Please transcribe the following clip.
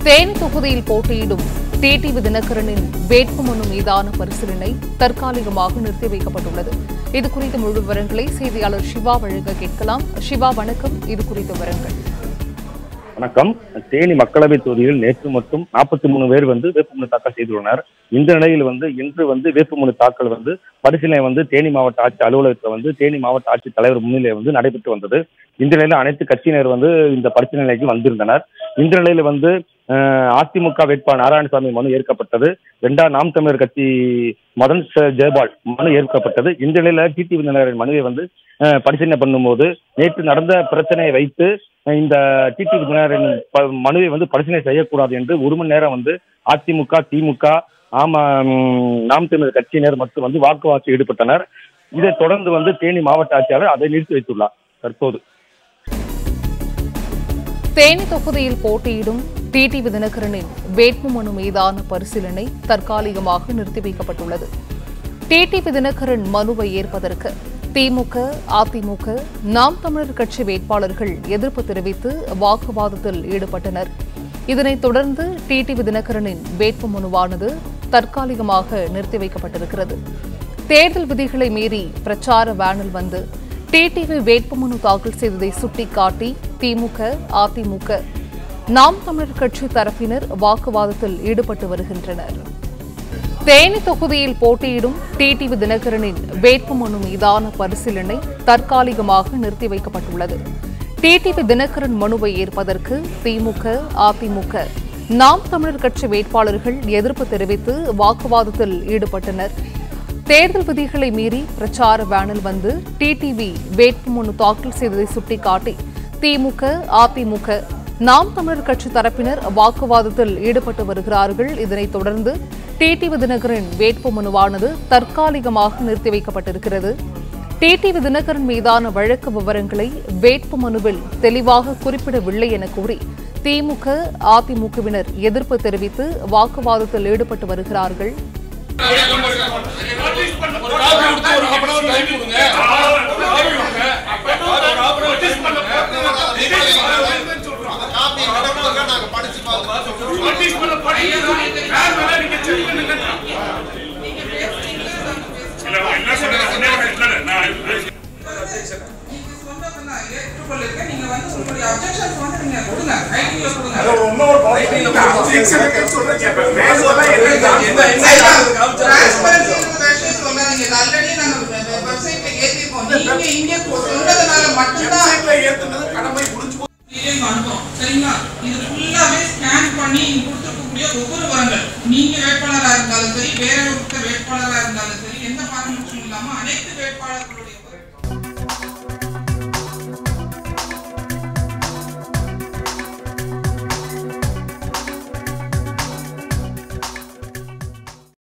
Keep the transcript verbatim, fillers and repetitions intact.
தேனி தொகுதியில் போட்டியிடும் டிடிவி தினகரனின் வேட்புமனு மீதான பரிசீலனை தற்காலிகமாக நிறுத்தி வைக்கப்பட்டுள்ளது. இதுகுறித்த முழு விவரங்களை செய்தியாளர் சிவா வழங்க கேட்கலாம். சிவா, வணக்கம். இது குறித்த விவரங்கள். வணக்கம். தேனி மக்களவை தொகுதியில் நேற்று மட்டும் நாற்பத்தி மூணு பேர் வந்து வேட்புமனு தாக்கல் செய்துள்ளனர். இந்த நிலையில் வந்து இன்று வந்து வேட்புமனு தாக்கல் வந்து பரிசீலனை வந்து தேனி மாவட்ட ஆட்சி அலுவலகத்தில் வந்து தேனி மாவட்ட ஆட்சித் தலைவர் முன்னிலை வந்து நடைபெற்று வந்தது. இந்த நிலையில் அனைத்து கட்சியினர் வந்து இந்த பரிசீலனைக்கு வந்திருந்தனர். இந்த நிலையில வந்து அதிமுக வேட்பாளர் நாராயணசாமி மனு ஏற்கப்பட்டது. இரண்டாம் நாம் தமிழர் கட்சி மதன் ஜெயபால் மனு ஏற்கப்பட்டது. இந்த நிலையில டிடிவி தினகரன் மனுவை வந்து பரிசீலனை பண்ணும்போது நேற்று நடந்த பிரச்சனையை வைத்து இந்த டிடிவி தினகரன் மனுவை வந்து பரிசீலனை செய்யக்கூடாது என்று ஒரு மணி நேரம் வந்து அதிமுக, திமுக, ஆமா நாம் தமிழர் கட்சியினர் மற்றும் வந்து வாக்குவாதத்தில் ஈடுபட்டனர். இதைத் தொடர்ந்து வந்து தேனி மாவட்ட ஆட்சியாளர் அதை நிறுத்தி வைத்துள்ளார். தற்போது தேனி தொகுதியில் போட்டியிடும் டிடிவி தினகரனின் வேட்புமனு மீதான பரிசீலனை தற்காலிகமாக நிறுத்தி வைக்கப்பட்டுள்ளது. டிடிவி தினகரன் மனுவை ஏற்பதற்கு திமுக, அதிமுக, நாம் தமிழர் கட்சி வேட்பாளர்கள் எதிர்ப்பு தெரிவித்து வாக்குவாதத்தில் ஈடுபட்டனர். இதனைத் தொடர்ந்து டிடிவி தினகரனின் வேட்புமனுவானது தற்காலிகமாக நிறுத்தி வைக்கப்பட்டிருக்கிறது. தேர்தல் விதிகளை மீறி பிரச்சார வேனில் வந்து டிடிவி வேட்புமனு தாக்கல் செய்ததை சுட்டிக்காட்டி திமுக, அதிமுக, நாம் தமிழர் கட்சி தரப்பினர் வாக்குவாதத்தில் ஈடுபட்டு வருகின்றனர். தேனி தொகுதியில் போட்டியிடும் டிடிவி தினகரனின் வேட்புமனு மீதான பரிசீலனை தற்காலிகமாக நிறுத்தி வைக்கப்பட்டுள்ளது. டிடிவி தினகரன் மனுவை ஏற்பதற்கு திமுக, அதிமுக, நாம் தமிழர் கட்சி வேட்பாளர்கள் எதிர்ப்பு தெரிவித்து வாக்குவாதத்தில் ஈடுபட்டனர். தேர்தல் விதிகளை மீறி பிரச்சார வேனில் வந்து டிடிவி வேட்புமனு தாக்கல் செய்ததை சுட்டிக்காட்டி திமுக, அதிமுக, நாம் தமிழர் கட்சி தரப்பினர் வாக்குவாதத்தில் ஈடுபட்டு வருகிறார்கள். இதனைத் தொடர்ந்து டிடிவி தினகரன் வேட்புமனுவானது தற்காலிகமாக நிறுத்தி வைக்கப்பட்டிருக்கிறது. டிடிவி தினகரன் மீதான வழக்கு விவரங்களை வேட்புமனுவில் தெளிவாக குறிப்பிடவில்லை என கூறி திமுக, அதிமுகவினர் எதிர்ப்பு தெரிவித்து வாக்குவாதத்தில் ஈடுபட்டு வருகிறார்கள். நீங்க வேட்பாளராக இருந்தாலும் சரி, வேற ஒருத்தர் வேட்பாளராக இருந்தாலும் சரி, எந்த பாரபட்சமும் இல்லாம அனைத்து வேட்பாளர்களுடைய